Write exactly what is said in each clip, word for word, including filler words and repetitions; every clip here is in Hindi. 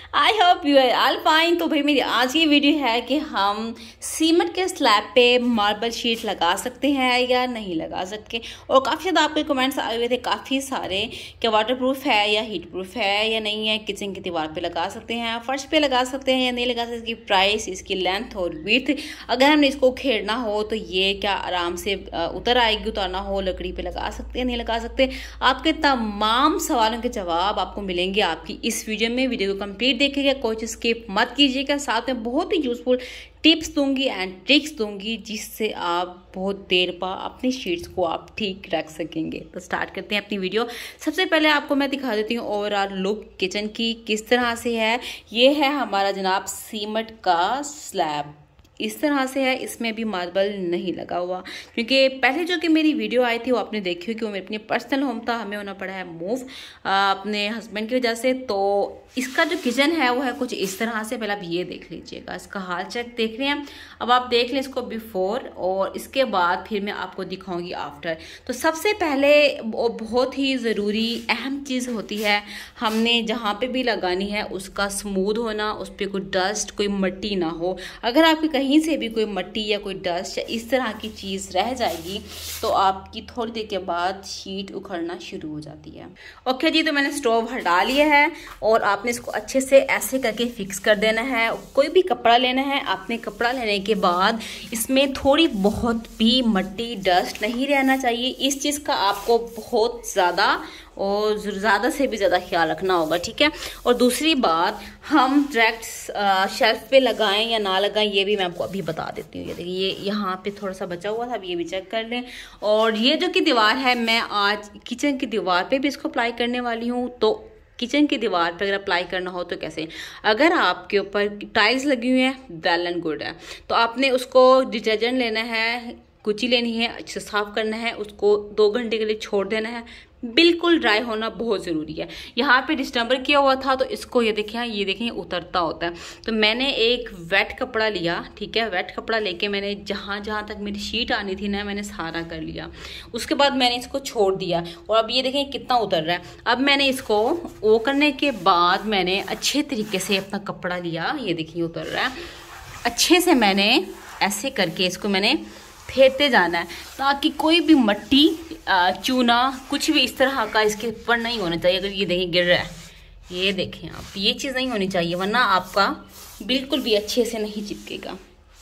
I hope you are all fine. तो भाई मेरी आज की वीडियो है कि हम सीमेंट के स्लैब पे मार्बल शीट लगा सकते हैं या नहीं लगा सकते। और काफ़ी ज़्यादा आपके कमेंट्स आए हुए थे काफ़ी सारे कि वाटर प्रूफ है या हीट प्रूफ है या नहीं है, किचन की दीवार पे लगा सकते हैं, फर्श पे लगा सकते हैं या नहीं लगा सकते, इसकी प्राइस, इसकी लेंथ और विड्थ, अगर हमने इसको उखेड़ना हो तो ये क्या आराम से उतर आएगी, उतारना हो लकड़ी पे लगा सकते हैं नहीं लगा सकते। आपके तमाम सवालों के जवाब आपको मिलेंगे आपकी इस वीडियो में। वीडियो को कंप्लीट देखिएगा, कोई स्किप मत कीजिएगा। साथ में बहुत ही यूजफुल टिप्स दूंगी एंड ट्रिक्स दूंगी जिससे आप बहुत देर बाद अपनी शीट्स को आप ठीक रख सकेंगे। तो स्टार्ट करते हैं अपनी वीडियो। सबसे पहले आपको मैं दिखा देती हूँ ओवरऑल लुक किचन की किस तरह से है। ये है हमारा जनाब सीमेंट का स्लैब, इस तरह से है। इसमें भी मार्बल नहीं लगा हुआ क्योंकि पहले जो कि मेरी वीडियो आई थी वो आपने देखी हो कि वो मेरे अपनी पर्सनल होम था, हमें होना पड़ा है मूव अपने हस्बैंड की वजह से। तो इसका जो किचन है वो है कुछ इस तरह से। पहले आप ये देख लीजिएगा, इसका हाल चेक देख रहे हैं। अब आप देख लें इसको बिफोर और इसके बाद फिर मैं आपको दिखाऊंगी आफ्टर। तो सबसे पहले बहुत ही ज़रूरी अहम चीज़ होती है, हमने जहाँ पे भी लगानी है उसका स्मूथ होना, उस पर कोई डस्ट कोई मिट्टी ना हो। अगर आपकी कहीं से भी कोई मिट्टी या कोई डस्ट या इस तरह की चीज़ रह जाएगी तो आपकी थोड़ी देर के बाद शीट उखड़ना शुरू हो जाती है। ओके जी, तो मैंने स्टोव हटा लिया है और आपने इसको अच्छे से ऐसे करके फिक्स कर देना है। कोई भी कपड़ा लेना है, आपने कपड़ा लेने के बाद इसमें थोड़ी बहुत भी मिट्टी डस्ट नहीं रहना चाहिए। इस चीज़ का आपको बहुत ज़्यादा और ज़्यादा से भी ज़्यादा ख्याल रखना होगा, ठीक है। और दूसरी बात, हम डायरेक्ट शेल्फ पे लगाएं या ना लगाएं ये भी मैं आपको अभी बता देती हूँ। ये देखिए, ये यहाँ पे थोड़ा सा बचा हुआ था, अब ये भी चेक कर लें। और ये जो कि दीवार है, मैं आज किचन की दीवार पे भी इसको अप्लाई करने वाली हूँ। तो किचन की दीवार पर अगर अप्लाई करना हो तो कैसे, अगर आपके ऊपर टाइल्स लगी हुई है वेल एंड गुड है, तो आपने उसको डिटर्जेंट लेना है, कुची लेनी है, अच्छे से साफ करना है, उसको दो घंटे के लिए छोड़ देना है। बिल्कुल ड्राई होना बहुत ज़रूरी है। यहाँ पे डिस्टेंबर किया हुआ था तो इसको ये देखें, ये देखें उतरता होता है। तो मैंने एक वेट कपड़ा लिया, ठीक है, वेट कपड़ा लेके मैंने जहाँ जहाँ तक मेरी शीट आनी थी ना, मैंने सारा कर लिया। उसके बाद मैंने इसको छोड़ दिया और अब ये देखें कितना उतर रहा है। अब मैंने इसको वो करने के बाद मैंने अच्छे तरीके से अपना कपड़ा लिया, ये देखिए उतर रहा है। अच्छे से मैंने ऐसे करके इसको मैंने फेरते जाना है ताकि कोई भी मिट्टी चूना कुछ भी इस तरह का इसके ऊपर नहीं होना चाहिए। अगर ये देखें गिर रहा है, ये देखें आप, ये चीज़ नहीं होनी चाहिए वरना आपका बिल्कुल भी अच्छे से नहीं चिपकेगा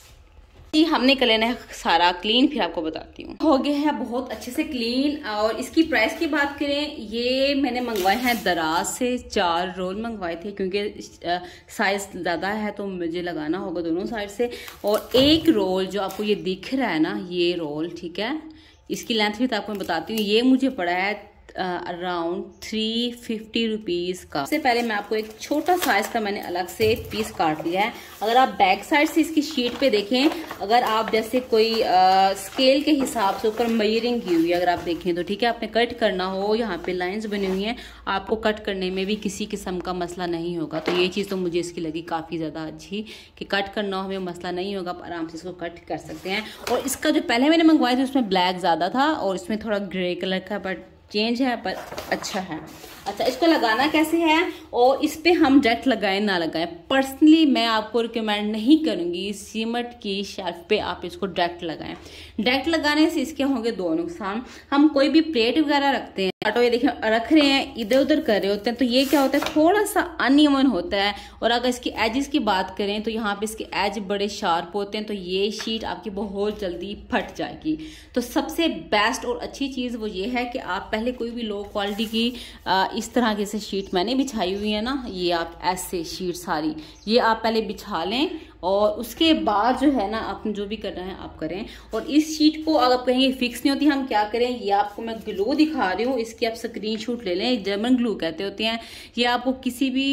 जी। हमने कर लेना है सारा क्लीन, फिर आपको बताती हूँ। हो गया है बहुत अच्छे से क्लीन। और इसकी प्राइस की बात करें, ये मैंने मंगवाए हैं दराज से, चार रोल मंगवाए थे क्योंकि साइज ज़्यादा है तो मुझे लगाना होगा दोनों साइड से। और एक रोल जो आपको ये दिख रहा है ना, ये रोल, ठीक है, इसकी लेंथ भी तो आपको मैं बताती हूँ। ये मुझे पड़ा है अराउंड थ्री फिफ्टी रुपीज़ का। सबसे पहले मैं आपको एक छोटा साइज का मैंने अलग से पीस काट लिया है। अगर आप बैक साइड से इसकी शीट पे देखें, अगर आप जैसे कोई आ, स्केल के हिसाब से ऊपर मेजरिंग की हुई है अगर आप देखें तो, ठीक है, आपने कट करना हो, यहाँ पे लाइंस बनी हुई हैं, आपको कट करने में भी किसी किस्म का मसला नहीं होगा। तो ये चीज़ तो मुझे इसकी लगी काफ़ी ज़्यादा अच्छी कि कट करना हो हमें मसला नहीं होगा, आप आराम से इसको कट कर सकते हैं। और इसका जो पहले मैंने मंगवाया था उसमें ब्लैक ज़्यादा था और इसमें थोड़ा ग्रे कलर का, बट चेंज है पर अच्छा है। अच्छा, इसको लगाना कैसे है और इस पे हम डायरेक्ट लगाएं ना लगाएं, पर्सनली मैं आपको रिकमेंड नहीं करूंगी सीमेंट की शेल्फ पे आप इसको डायरेक्ट लगाएं। डायरेक्ट लगाने से इसके होंगे दो नुकसान। हम कोई भी प्लेट वगैरह रखते हैं, ऑटो ये देखें रख रहे हैं, इधर उधर कर रहे होते हैं, तो ये क्या होता है, थोड़ा सा अनइवन होता है। और अगर इसकी एजेस की बात करें तो यहाँ पे इसके एज बड़े शार्प होते हैं, तो ये शीट आपकी बहुत जल्दी फट जाएगी। तो सबसे बेस्ट और अच्छी चीज़ वो ये है कि आप पहले कोई भी लो क्वालिटी की आ, इस तरह की से शीट मैंने बिछाई हुई है ना, ये आप ऐसे शीट सारी ये आप पहले बिछा लें और उसके बाद जो है ना आपने जो भी करना है आप करें। और इस शीट को अगर कहीं फिक्स नहीं होती, हम क्या करें, ये आपको मैं ग्लू दिखा रही हूँ, इसकी आप स्क्रीनशॉट ले लें, जर्मन ग्लू कहते होते हैं। ये आपको किसी भी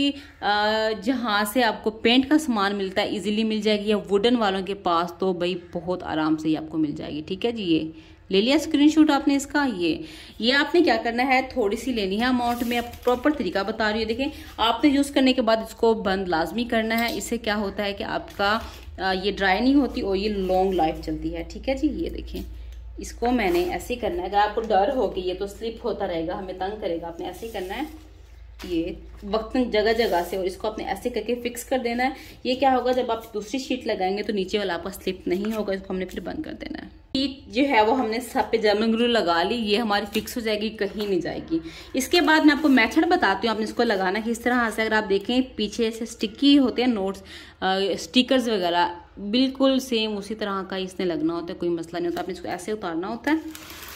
जहाँ से आपको पेंट का सामान मिलता है इजीली मिल जाएगी, या वुडन वालों के पास तो भाई बहुत आराम से ही आपको मिल जाएगी, ठीक है जी। ये ले लिया स्क्रीनशॉट आपने इसका। ये ये आपने क्या करना है, थोड़ी सी लेनी है अमाउंट में, अब प्रॉपर तरीका बता रही हूँ। देखें, आपने यूज़ करने के बाद इसको बंद लाजमी करना है। इससे क्या होता है कि आपका ये ड्राई नहीं होती और ये लॉन्ग लाइफ चलती है, ठीक है जी। ये देखें, इसको मैंने ऐसे ही करना है। अगर आपको डर हो कि ये तो स्लिप होता रहेगा, हमें तंग करेगा, आपने ऐसे ही करना है। ये वक्तन जगह जगह से, और इसको आपने ऐसे करके फिक्स कर देना है। ये क्या होगा, जब आप दूसरी शीट लगाएंगे तो नीचे वाला आपका स्लिप नहीं होगा, इसको हमने फिर बंद कर देना है। शीट जो है वो हमने सब पे जर्मन ग्लू लगा ली, ये हमारी फिक्स हो जाएगी, कहीं नहीं जाएगी। इसके बाद मैं आपको मेथड बताती हूँ आपने इसको लगाना किस तरह से। अगर आप देखें पीछे से स्टिकी होते हैं नोट्स, स्टिकर्स वगैरह, बिल्कुल सेम उसी तरह का इसने लगना होता है, कोई मसला नहीं होता। आपने इसको ऐसे उतारना होता है,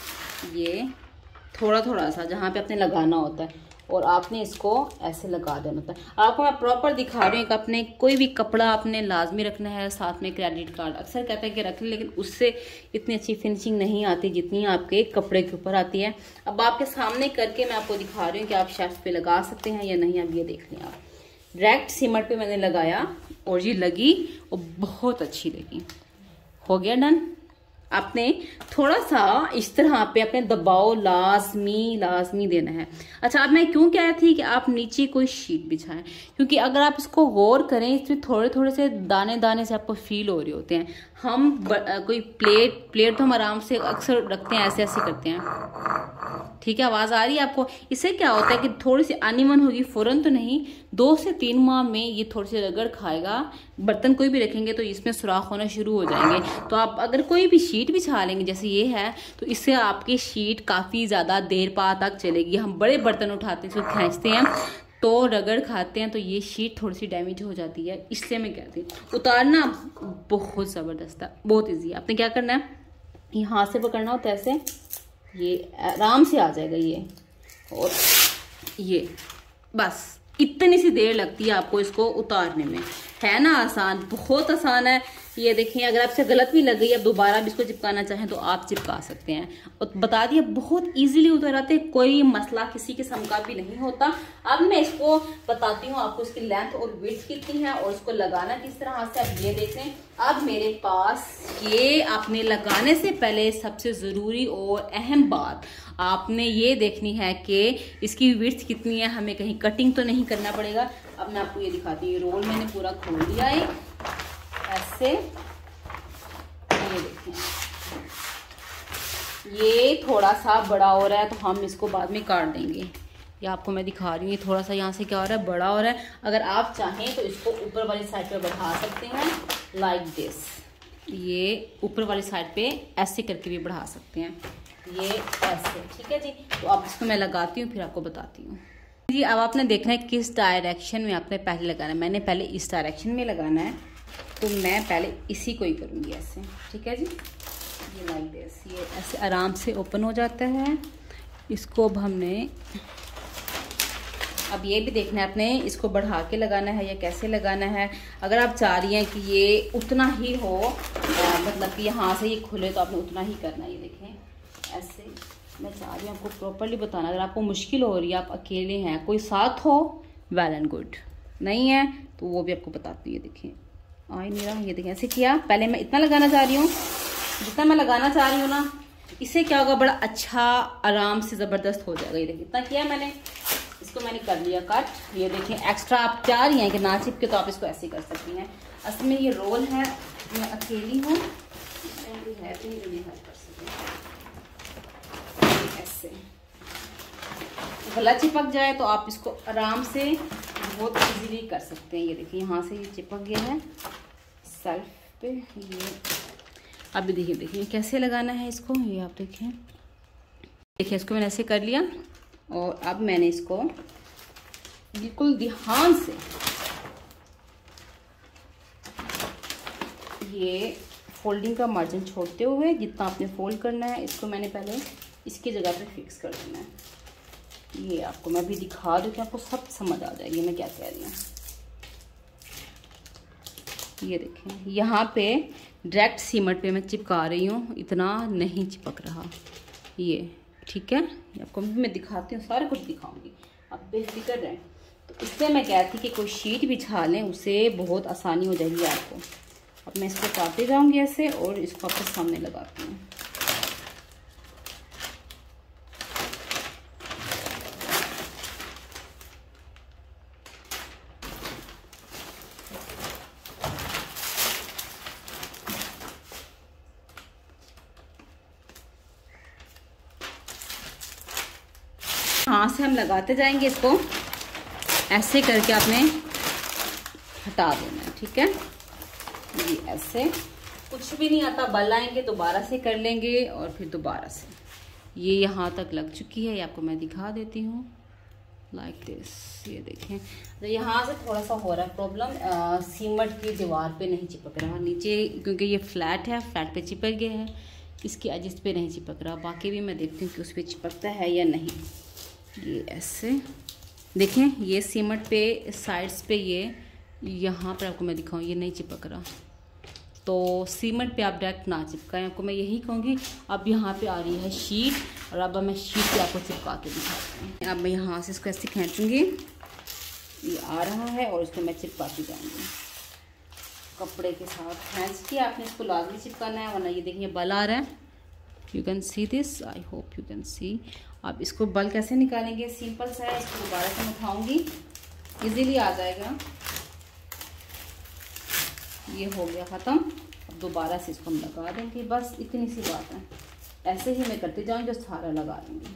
ये थोड़ा थोड़ा सा जहाँ पे आपने लगाना होता है, और आपने इसको ऐसे लगा देना होता है। आपको मैं प्रॉपर दिखा रही हूँ कि अपने कोई भी कपड़ा आपने लाजमी रखना है, साथ में क्रेडिट कार्ड। अक्सर कहते हैं कि रख लें, लेकिन उससे इतनी अच्छी फिनिशिंग नहीं आती जितनी आपके कपड़े के ऊपर आती है। अब आपके सामने करके मैं आपको दिखा रही हूँ कि आप शेल्फ पे लगा सकते हैं या नहीं। अब ये देख लें आप, डायरेक्ट सीमेंट पे मैंने लगाया और ये लगी और बहुत अच्छी लगी। हो गया डन। आपने थोड़ा सा इस तरह पे अपने दबाव लाजमी लाजमी देना है। अच्छा, अब मैं क्यों कह रही थी कि आप नीचे कोई शीट बिछाएं, क्योंकि अगर आप इसको गौर करें इसमें थोड़े थोड़े से दाने दाने से आपको फील हो रहे होते हैं। हम ब, कोई प्लेट प्लेट तो हम आराम से अक्सर रखते हैं, ऐसे ऐसे करते हैं, ठीक है, आवाज़ आ रही है आपको। इससे क्या होता है कि थोड़ी सी अनइवन होगी, फ़ौरन तो नहीं, दो से तीन माह में ये थोड़ी सी रगड़ खाएगा। बर्तन कोई भी रखेंगे तो इसमें सुराख होना शुरू हो जाएंगे। तो आप अगर कोई भी शीट बिछा लेंगे जैसे ये है, तो इससे आपकी शीट काफ़ी ज़्यादा देर पा तक चलेगी। हम बड़े बर्तन उठाते हैं, इसको खींचते हैं तो रगड़ खाते हैं, तो ये शीट थोड़ी सी डैमेज हो जाती है। इसलिए मैं कहती हूँ उतारना बहुत ज़बरदस्त है, बहुत ईजी है। आपने क्या करना है, ये हाथ से पकड़ना होता है ऐसे, ये आराम से आ जाएगा ये, और ये बस इतनी सी देर लगती है आपको इसको उतारने में। है ना आसान, बहुत आसान है। ये देखिए, अगर आपसे गलत भी लग गई, आप दोबारा भी इसको चिपकाना चाहें तो आप चिपका सकते हैं। और बता दिया बहुत इजीली उतर आते, कोई मसला किसी किस्म का भी नहीं होता। अब मैं इसको बताती हूँ आपको इसकी लेंथ और विड्थ कितनी है और इसको लगाना किस तरह से। आप ये देखें, अब मेरे पास ये आपने लगाने से पहले सबसे ज़रूरी और अहम बात आपने ये देखनी है कि इसकी विड्थ कितनी है, हमें कहीं कटिंग तो नहीं करना पड़ेगा। अब मैं आपको ये दिखाती हूँ, रोल मैंने पूरा खोल दिया है ऐसे, ये देखें, ये थोड़ा सा बड़ा हो रहा है तो हम इसको बाद में काट देंगे। ये आपको मैं दिखा रही हूँ, ये थोड़ा सा यहाँ से क्या हो रहा है, बड़ा हो रहा है। अगर आप चाहें तो इसको ऊपर वाली साइड पे बढ़ा सकते हैं, लाइक दिस। ये ऊपर वाली साइड पे ऐसे करके भी बढ़ा सकते हैं, ये ऐसे, ठीक है जी। तो अब इसको मैं लगाती हूँ, फिर आपको बताती हूँ जी। अब आपने देखना है किस डायरेक्शन में आपने पहले लगाना है। मैंने पहले इस डायरेक्शन में लगाना है, तो मैं पहले इसी को ही करूँगी ऐसे, ठीक है जी। ये लाइक दिस, ये ऐसे आराम से ओपन हो जाता है। इसको अब हमने, अब ये भी देखना है आपने इसको बढ़ा के लगाना है या कैसे लगाना है। अगर आप चाह रही हैं कि ये उतना ही हो, आ, मतलब कि यहाँ से ये खुले, तो आपने उतना ही करना है। ये देखें ऐसे, मैं चाह रही हूँ आपको प्रॉपरली बताना। अगर आपको मुश्किल हो रही है, आप अकेले हैं, कोई साथ हो, वेल एंड गुड, नहीं है तो वो भी आपको बताती है। देखें आ ही नहीं रहा, ये देखें ऐसे किया। पहले मैं इतना लगाना चाह रही हूँ, जितना मैं लगाना चाह रही हूँ ना, इससे क्या होगा, बड़ा अच्छा आराम से ज़बरदस्त हो जाएगा। ये देखिए इतना किया मैंने, इसको मैंने कर लिया कट। ये देखें, एक्स्ट्रा आप चाह रही हैं कि ना चिपके तो आप इसको ऐसे कर सकती हैं। असल में ये रोल है, मैं अकेली हूँ, है तो नहीं हेल्प कर सकती। ऐसे गला चिपक जाए तो आप इसको आराम से बहुत इजीली कर सकते हैं। ये देखिए यहाँ से ये चिपक गया है सेल्फ पे। ये अभी देखिए देखिए कैसे लगाना है इसको, ये आप देखें, देखिए इसको मैंने ऐसे कर लिया। और अब मैंने इसको बिल्कुल ध्यान से ये फोल्डिंग का मार्जिन छोड़ते हुए जितना आपने फोल्ड करना है, इसको मैंने पहले इसकी जगह पे फिक्स कर देना है। ये आपको मैं भी दिखा दूँ कि आपको सब समझ आ जाएगी मैं क्या कह रही हूँ। ये देखें, यहाँ पे डायरेक्ट सीमेंट पे मैं चिपका रही हूँ, इतना नहीं चिपक रहा ये, ठीक है। आपको भी मैं दिखाती हूँ, सारा कुछ दिखाऊंगी, आप बेफिक्र रहें। तो इससे मैं कहती कि कोई शीट बिछा लें, उससे बहुत आसानी हो जाएगी आपको। अब मैं इसको काटती जाऊंगी ऐसे और इसको आपके सामने लगाती हूँ। हाथ से हम लगाते जाएंगे इसको ऐसे करके आपने हटा देना है, ठीक है। ये ऐसे कुछ भी नहीं आता, बल आएंगे दोबारा से कर लेंगे और फिर दोबारा से। ये यहाँ तक लग चुकी है, ये आपको मैं दिखा देती हूँ लाइक दिस। ये देखें, तो यहाँ से थोड़ा सा हो रहा है प्रॉब्लम, सीमेंट की दीवार पे नहीं चिपक रहा नीचे, क्योंकि ये फ्लैट है, फ्लैट पे चिपक गया है, इसकी एजिस पे नहीं चिपक रहा। बाकी भी मैं देखती हूँ कि उस पर चिपकता है या नहीं। ये ऐसे देखें, ये सीमेंट पे साइड्स पे ये यहाँ पर आपको मैं दिखाऊँ, ये नहीं चिपक रहा। तो सीमेंट पे आप डायरेक्ट ना चिपकाएं, आपको मैं यही कहूँगी। अब यहाँ पे आ रही है शीट, और अब मैं शीट पे आपको चिपका के दिखाती हूँ। अब मैं यहाँ से इसको ऐसे खींचूँगी, ये आ रहा है, और इसको मैं चिपकाती जाऊँगी कपड़े के साथ खींच के। आपने इसको लाजमी चिपकाना है, वरना ये देखिए बल आ रहा है। You can see this, I hope you can see. आप इसको बल कैसे निकालेंगे, सिंपल सा है। इसको दोबारा से मैं उठाऊँगी, ईजीली आ जाएगा। ये हो गया ख़त्म। अब दोबारा से इसको हम लगा देंगे, बस इतनी सी बात है। ऐसे ही मैं करती जाऊँगी, जो सारा लगा देंगे।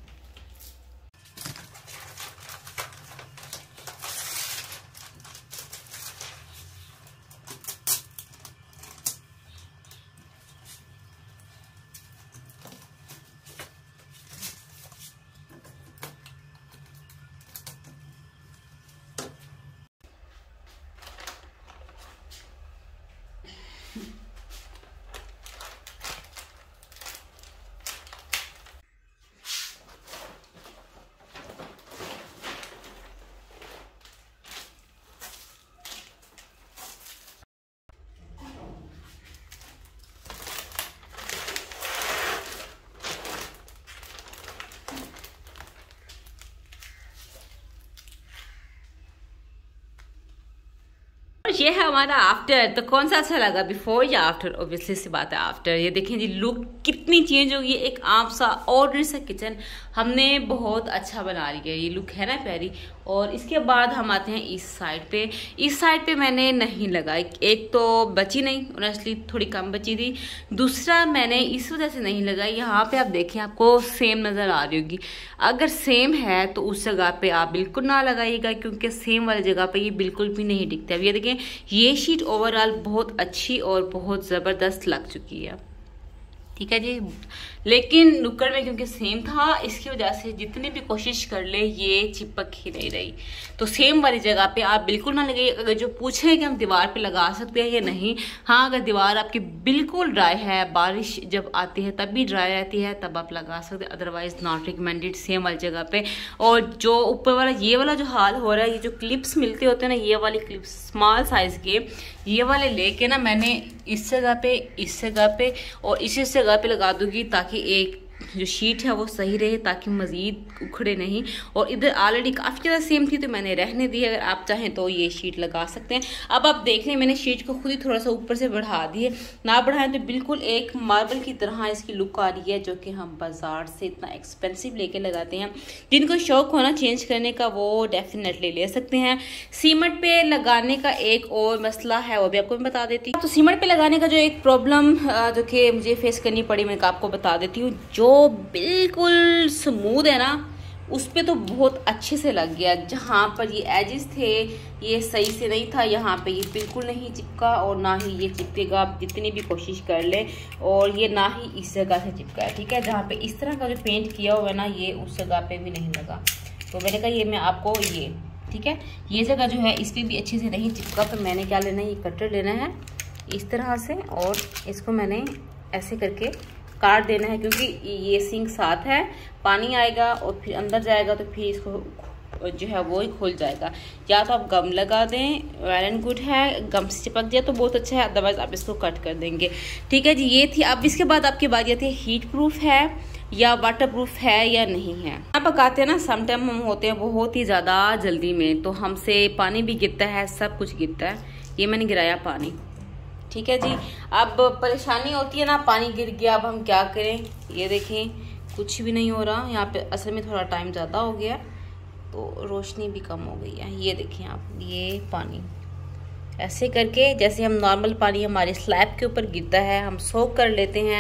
ये है हमारा आफ्टर। तो कौन सा अच्छा लगा, बिफोर या आफ्टर? ऑब्वियसली सी बात है आफ्टर। ये देखें जी, लुक कितनी चेंज होगी। एक आम सा ऑर्डनरी सा किचन हमने बहुत अच्छा बना लिया। ये लुक है ना प्यारी। और इसके बाद हम आते हैं इस साइड पे। इस साइड पे मैंने नहीं लगाई, एक तो बची नहीं, ऑनेस्टली थोड़ी कम बची थी। दूसरा मैंने इस वजह से नहीं लगाई, यहाँ पे आप देखें आपको सेम नज़र आ रही होगी। अगर सेम है तो उस जगह पे आप बिल्कुल ना लगाइएगा, क्योंकि सेम वाली जगह पे ये बिल्कुल भी नहीं दिखता। अब ये देखें, ये शीट ओवरऑल बहुत अच्छी और बहुत ज़बरदस्त लग चुकी है, ठीक है जी। लेकिन नुक्कड़ में क्योंकि सेम था, इसकी वजह से जितनी भी कोशिश कर ले ये चिपक ही नहीं रही। तो सेम वाली जगह पे आप बिल्कुल ना लगाइए। अगर जो पूछे कि हम दीवार पे लगा सकते हैं या नहीं, हाँ, अगर दीवार आपकी बिल्कुल ड्राई है, बारिश जब आती है तब भी ड्राई रहती है, तब आप लगा सकते हैं। अदरवाइज नॉट रिकमेंडेड सेम वाली जगह पे। और जो ऊपर वाला ये वाला जो हाल हो रहा है, ये जो क्लिप्स मिलते होते हैं ना, ये वाली क्लिप्स स्मॉल साइज के, ये वाले लेके ना मैंने इस जगह पे, इस जगह पे और इस जगह पे लगा दूंगी, ताकि एक जो शीट है वो सही रहे, ताकि मज़ीद उखड़े नहीं। और इधर ऑलरेडी काफ़ी ज़्यादा सेम थी तो मैंने रहने दी। अगर आप चाहें तो ये शीट लगा सकते हैं। अब आप देख लें, मैंने शीट को खुद ही थोड़ा सा ऊपर से बढ़ा दी है। ना बढ़ाएं तो बिल्कुल एक मार्बल की तरह इसकी लुक आ रही है, जो कि हम बाजार से इतना एक्सपेंसिव लेके लगाते हैं। जिनको शौक होना चेंज करने का वो डेफिनेटली ले सकते हैं। सीमेंट पे लगाने का एक और मसला है, वो भी आपको मैं बता देती हूँ। तो सीमेंट पे लगाने का जो एक प्रॉब्लम जो कि मुझे फेस करनी पड़ी, मैं आपको बता देती हूँ। जो बिल्कुल स्मूथ है ना, उस पे तो बहुत अच्छे से लग गया। जहाँ पर ये एजेस थे ये सही से नहीं था, यहाँ पे ये बिल्कुल नहीं चिपका और ना ही ये चिपकेगा, आप जितनी भी कोशिश कर ले। और ये ना ही इस जगह से चिपका है, ठीक है। जहाँ पे इस तरह का जो पेंट किया हुआ है ना, ये उस जगह पे भी नहीं लगा। तो मैंने कहा ये मैं आपको ये, ठीक है, ये जगह जो है इस पर भी अच्छे से नहीं चिपका। तो मैंने क्या लेना है, ये कटर लेना है इस तरह से, और इसको मैंने ऐसे करके काट देना है, क्योंकि ये सिंक साथ है, पानी आएगा और फिर अंदर जाएगा तो फिर इसको जो है वो ही खुल जाएगा। या तो आप गम लगा दें, वेल एंड गुड है, गम से चिपक जाए तो बहुत अच्छा है, अदरवाइज आप इसको कट कर देंगे, ठीक है जी। ये थी। अब इसके बाद आपकी बारी आती है, हीट प्रूफ है या वाटर प्रूफ है या नहीं है। आप पकाते हैं ना, समटाइम हम होते हैं बहुत ही ज़्यादा जल्दी में, तो हमसे पानी भी गिरता है, सब कुछ गिरता है। ये मैंने गिराया पानी, ठीक है जी। अब परेशानी होती है ना, पानी गिर गया, अब हम क्या करें। ये देखें कुछ भी नहीं हो रहा यहाँ पे। असल में थोड़ा टाइम ज़्यादा हो गया तो रोशनी भी कम हो गई है। ये देखें आप, ये पानी ऐसे करके, जैसे हम नॉर्मल पानी हमारे स्लैब के ऊपर गिरता है, हम सोक कर लेते हैं।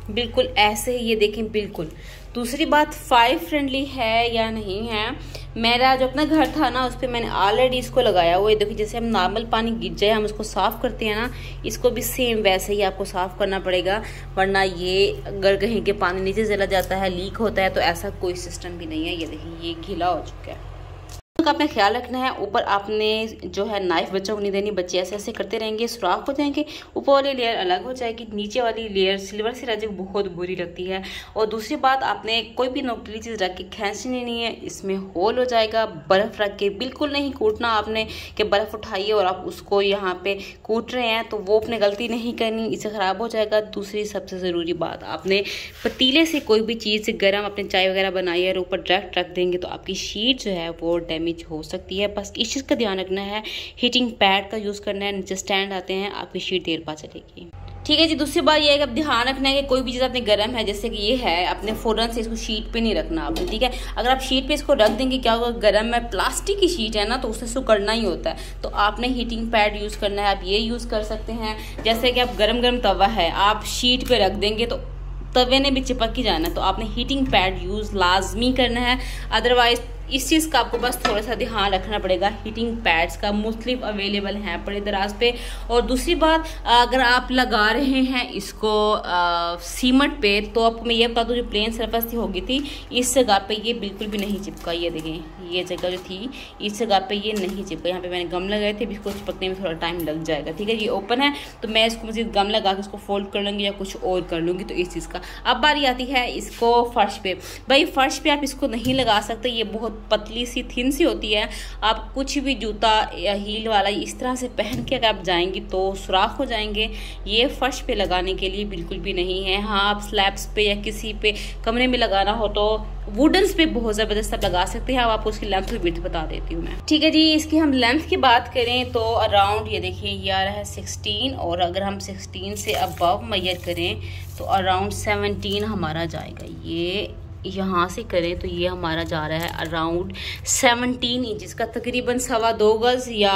बिल्कुल ऐसे ही ये देखें बिल्कुल। दूसरी बात फायर फ्रेंडली है या नहीं है। मेरा जो अपना घर था ना उस पर मैंने ऑलरेडी इसको लगाया हुआ है। देखिए जैसे हम नॉर्मल पानी गिर जाए हम उसको साफ़ करते हैं ना, इसको भी सेम वैसे ही आपको साफ़ करना पड़ेगा, वरना ये अगर कहीं के पानी नीचे चला जाता है, लीक होता है, तो ऐसा कोई सिस्टम भी नहीं है। ये देखिए ये गीला हो चुका है। का आपने ख्याल रखना है। ऊपर आपने जो है नाइफ बच्चों को नहीं देनी, बच्चे ऐसे ऐसे करते रहेंगे, सुराख हो जाएंगे, ऊपर वाली लेयर अलग हो जाएगी, नीचे वाली लेयर सिल्वर से रह जाएगी, बहुत बुरी लगती है। और दूसरी बात, आपने कोई भी नोकीली चीज़ रख के खींचनी नहीं है, इसमें होल हो जाएगा। बर्फ़ रख के बिल्कुल नहीं कूटना आपने कि बर्फ़ उठाइए और आप उसको यहाँ पे कूट रहे हैं, तो वो अपने गलती नहीं करनी, इससे ख़राब हो जाएगा। दूसरी सबसे ज़रूरी बात, आपने पतीले से कोई भी चीज़ गर्म अपने चाय वगैरह बनाई है और ऊपर डायरेक्ट रख देंगे तो आपकी शीट जो है वो डैमेज हो सकती है। बस इस चीज़ का ध्यान रखना है, हीटिंग पैड का यूज़ करना है, नीचे स्टैंड आते हैं, आपकी शीट देर पा चलेगी। ठीक है जी। दूसरी बात ये है कि अब ध्यान रखना है कि कोई भी चीज़ आपने गर्म है, जैसे कि ये है, अपने फ़ौरन से इसको शीट पे नहीं रखना आपने, ठीक है। अगर आप शीट पे इसको रख देंगे क्या होगा, गर्म है, प्लास्टिक की शीट है ना, तो उससे इसको करना ही होता है। तो आपने हीटिंग पैड यूज़ करना है। आप ये यूज़ कर सकते हैं, जैसे कि आप गर्म गर्म तवा है, आप शीट पे रख देंगे तो तवे ने भी चिपक ही जाना है, तो आपने हीटिंग पैड यूज़ लाजमी करना है। अदरवाइज इस चीज़ का आपको बस थोड़ा सा ध्यान रखना पड़ेगा। हीटिंग पैड्स का मुख्तलिफ अवेलेबल हैं बड़े दराज पे। और दूसरी बात, अगर आप लगा रहे हैं इसको आ, सीमेंट पे, तो आपको मैं ये बता दूँ, जो प्लेन सरफेस थी होगी थी, इस जगह पे ये बिल्कुल भी नहीं चिपका। ये देखें ये जगह जो थी, इस जगह पे ये नहीं चिपका। यहाँ पे मैंने गम लगाए थे, इसको चिपकने में थोड़ा टाइम लग जाएगा, ठीक है। ये ओपन है तो मैं इसको मज़ीद गम लगा के इसको फोल्ड कर लूँगी या कुछ और कर लूँगी, तो इस चीज़ का। अब बारी आती है इसको फर्श पे। भाई फर्श पे आप इसको नहीं लगा सकते, ये बहुत पतली सी थिन सी होती है। आप कुछ भी जूता या हील वाला इस तरह से पहन के अगर आप जाएंगी तो सुराख हो जाएंगे। ये फर्श पे लगाने के लिए बिल्कुल भी नहीं है। हाँ, आप स्लैब्स पे या किसी पे कमरे में लगाना हो तो वुडन्स पे बहुत ज़बरदस्त आप लगा सकते हैं। अब आपको उसकी लेंथ और विड्थ बता देती हूँ मैं, ठीक है जी। इसकी हम लेंथ की बात करें तो अराउंड ये देखिए ये आ रहा है सिक्सटीन, और अगर हम सिक्सटीन से अबव मेजर करें तो अराउंड सेवनटीन हमारा जाएगा। ये यहाँ से करें तो ये हमारा जा रहा है अराउंड सेवनटीन इंच का, तकरीबन सवा दो गज़ या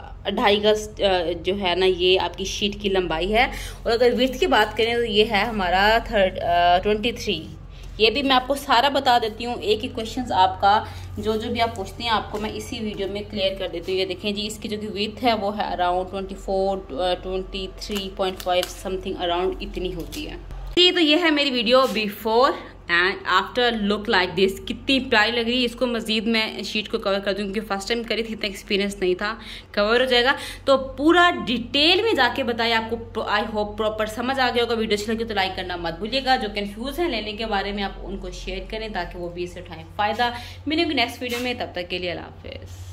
ढाई गज़ जो है ना, ये आपकी शीट की लंबाई है। और अगर विड्थ की बात करें तो ये है हमारा थर्ड ट्वेंटी थ्री। ये भी मैं आपको सारा बता देती हूँ, एक ही क्वेश्चंस आपका जो जो भी आप पूछते हैं आपको मैं इसी वीडियो में क्लियर कर देती हूँ। ये देखें जी, इसकी जो कि विड्थ है वो है around twenty four twenty three point five something around इतनी होती है जी। तो ये है मेरी video before and after look like this. कितनी प्यारी लग रही है। इसको मजीद मैं शीट को कवर कर दूँ क्योंकि फर्स्ट टाइम करी थी, इतना एक्सपीरियंस नहीं था। कवर हो जाएगा तो पूरा डिटेल में जाके बताइए आपको। आई होप प्रॉपर समझ आ गया होगा। वीडियो अच्छी लगी तो लाइक करना मत भूलिएगा। जो कंफ्यूज है लेने के बारे में आप उनको शेयर करें ताकि वो भी इससे उठाएं फ़ायदा। मिलेंगे नेक्स्ट वीडियो में, तब तक के लिए अल्लाह हाफिज़।